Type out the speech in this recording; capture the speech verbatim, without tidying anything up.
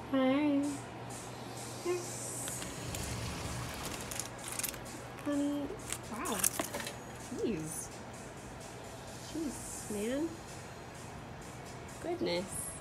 Hi. Here. Honey. Wow. Jeez. Jeez, man. Goodness.